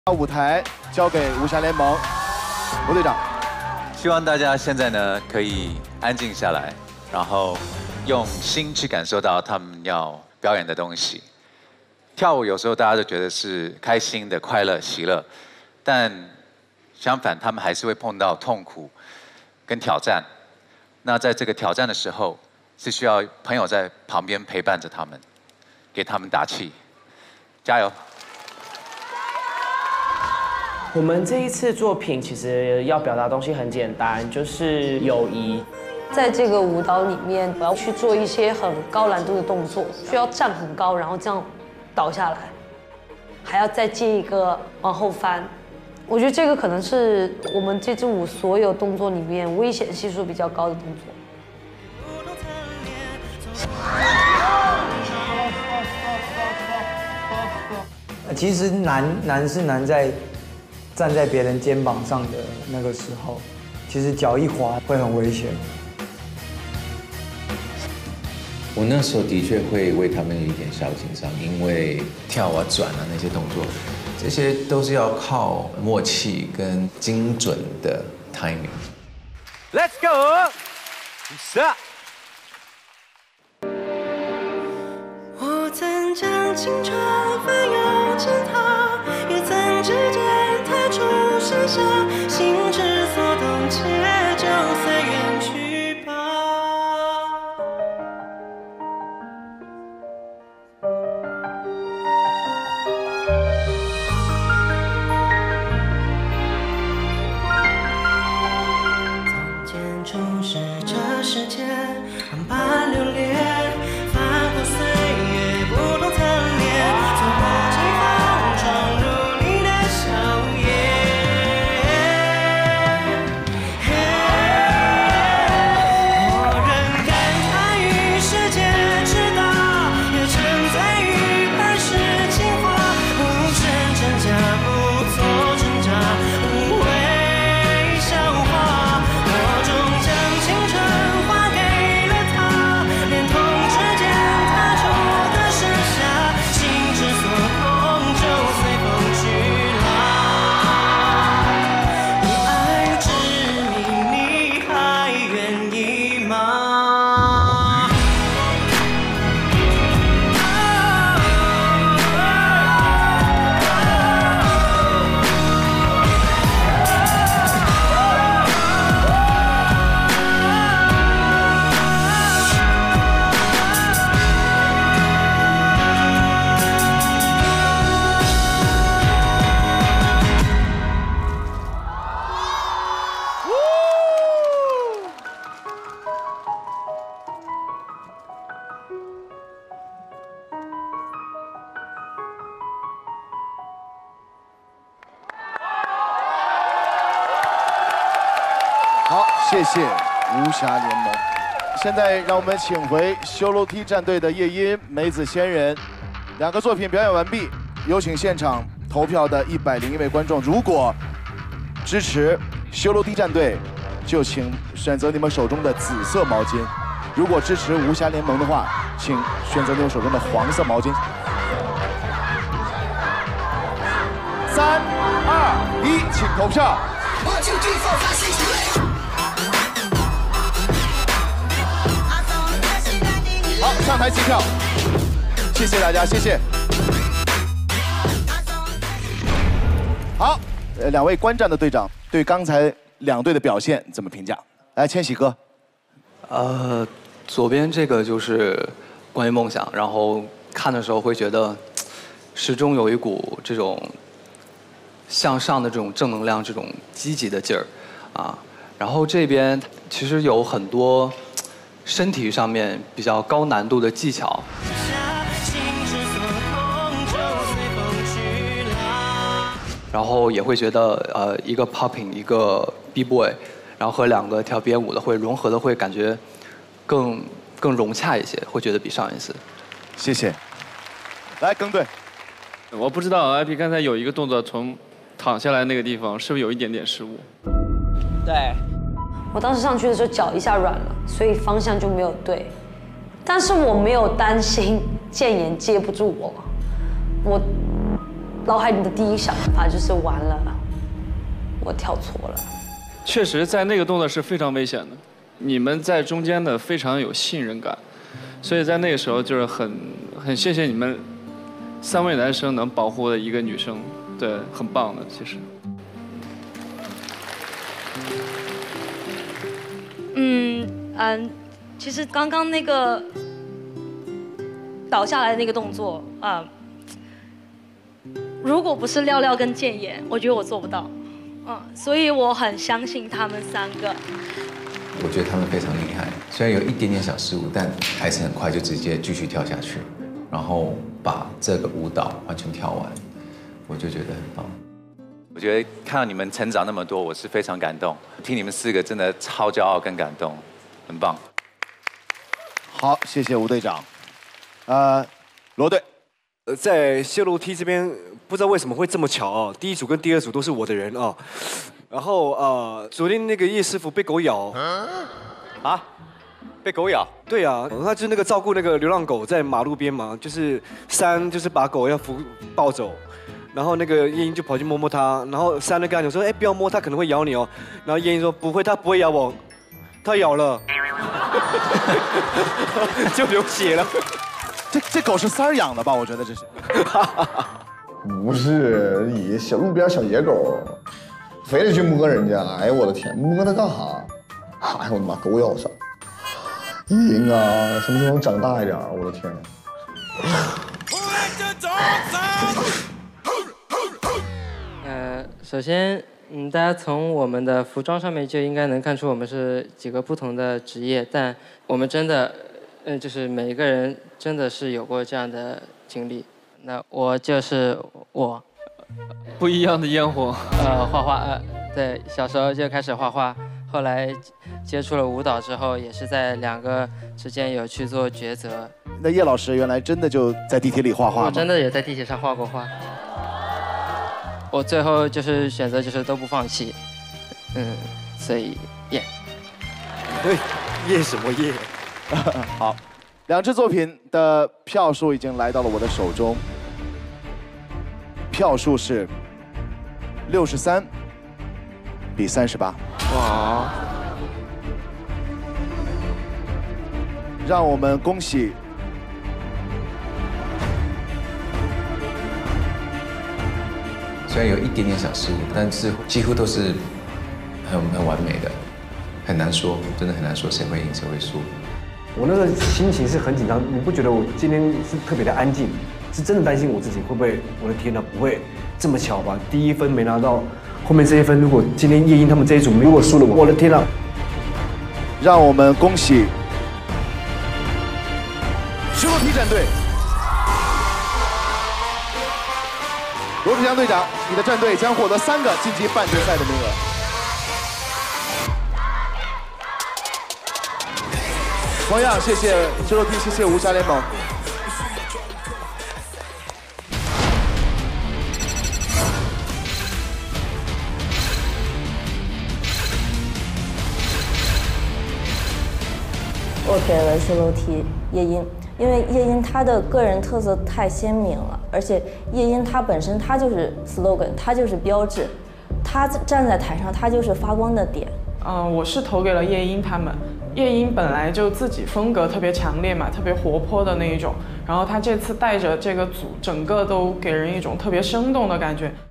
把舞台交给无暇联盟吴队长。 希望大家现在呢可以安静下来，然后用心去感受到他们要表演的东西。跳舞有时候大家都觉得是开心的、快乐、喜乐，但相反，他们还是会碰到痛苦跟挑战。那在这个挑战的时候，是需要朋友在旁边陪伴着他们，给他们打气，加油！ 我们这一次作品其实要表达的东西很简单，就是友谊。 在这个舞蹈里面，我要去做一些很高难度的动作，需要站很高，然后这样倒下来，还要再接一个往后翻。我觉得这个可能是我们这支舞所有动作里面危险系数比较高的动作。 其实难是难在站在别人肩膀上的那个时候，其实脚一滑会很危险。 我那时候的确会为他们有一点小紧张，因为跳啊、转啊那些動作，这些都是要靠默契跟精准的 timing。Let's go， 下。 我曾将青春翻涌成她，也曾指尖弹出盛夏，心之所动，且就随缘去吧。从前初识这世界，万般流连。 好，谢谢无暇联盟。现在让我们请回修楼梯战队的夜莺、梅子仙人，两个作品表演完毕，有请现场投票的101位观众，如果支持修楼梯战队，就请选择你们手中的紫色毛巾；如果支持无暇联盟的话，请选择你们手中的黄色毛巾。3、2、1，请投票。好，上台计票，谢谢大家，谢谢。好，两位观战的队长对刚才两队的表现怎么评价？来，千玺哥。 左边这个就是关于梦想，然后看的时候会觉得，始终有一股这种向上的这种正能量、这种积极的劲儿，啊。然后这边其实有很多身体上面比较高难度的技巧。然后也会觉得一个 popping， 一个 b boy， 然后和两个跳编舞的会融合的会感觉更融洽一些，会觉得比上一次。 谢谢。来，更队。 我不知道 IP 刚才有一个动作从躺下来那个地方是不是有一点点失误？ 对。我当时上去的时候脚一下软了，所以方向就没有对。但是我没有担心建言接不住我， 脑海里的第一想法就是完了，我跳错了。 确实，在那个动作是非常危险的，你们在中间的非常有信任感，所以在那个时候就是很谢谢你们3位男生能保护的一个女生，对，很棒的其实。 其实刚刚那个倒下来的那个动作如果不是廖廖跟建言，我觉得我做不到。所以我很相信他们3个。 我觉得他们非常厉害，虽然有一点点小失误，但还是很快就直接继续跳下去，然后把这个舞蹈完全跳完，我就觉得很棒。 我觉得看到你们成长那么多，我是非常感动。听你们4个真的超骄傲跟感动，很棒。 好，谢谢吴队长。罗队， 在泄露梯这边，不知道为什么会这么巧啊！第1组跟第2组都是我的人啊。然后昨天那个叶师傅被狗咬， 被狗咬？ 对啊，他就是那个照顾那个流浪狗在马路边嘛，就是就是把狗要抱走。然后那个夜莺就跑去摸摸它，然后3就跟他讲说，哎，不要摸它，可能会咬你哦。然后夜莺说不会，它不会咬我，它咬了，就流血了。 这狗是3儿养的吧？我觉得这是。 不是你小路边小野狗，非得去摸人家，哎呦我的天，摸它干哈？哎呦我的妈，狗咬伤。夜莺啊，什么时候能长大一点？我的天。 首先，大家从我们的服装上面就应该能看出我们是几个不同的职业，但我们真的，就是每一个人真的是有过这样的经历。那我就是我， 不一样的烟火。 画画，对，小时候就开始画画，后来接触了舞蹈之后，也是在2个之间有去做抉择。 那叶老师原来真的就在地铁里画画吗？ 我真的也在地铁上画过画。我最后就是选择就是都不放弃，所以耶。 耶什么耶？ 好，2支作品的票数已经来到了我的手中，票数是63比38。 哇！ 让我们恭喜虽然有一点点小失误，但是几乎都是很完美的，很难说，真的很难说谁会赢谁会输。 我那个心情是很紧张，你不觉得我今天是特别的安静？是真的担心我自己会不会，我的天哪，不会这么巧吧？第1分没拿到，后面这1分，如果今天夜莺他们这一组如果输了，我的天哪！ 让我们恭喜修罗皮战队。罗志祥队长，你的战队将获得3个晋级半决赛的名额。同样，谢谢修罗皮，谢谢无暇联盟。 我给了修罗皮夜莺。因为夜莺它的个人特色太鲜明了，而且夜莺它本身它就是 slogan， 它就是标志，它站在台上它就是发光的点。 我是投给了夜莺他们。夜莺本来就自己风格特别强烈嘛，特别活泼的那一种，然后他这次带着这个组，整个都给人一种特别生动的感觉。